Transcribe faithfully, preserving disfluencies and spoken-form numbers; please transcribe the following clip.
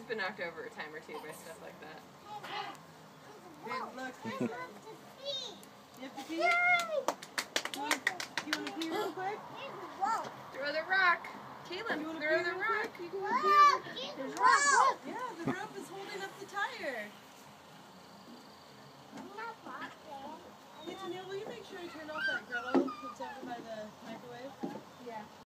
been knocked over a time or two by stuff like that. Hey, look, you have to pee? Do you want to pee real quick? Throw the rock. Caleb, You wanna throw pee the real rock. quick? You can go pee real quick. Yeah, the rope is holding up the tire. Hey, Tennille, will you make sure to turn off that griddle that's over by the microwave? Yeah.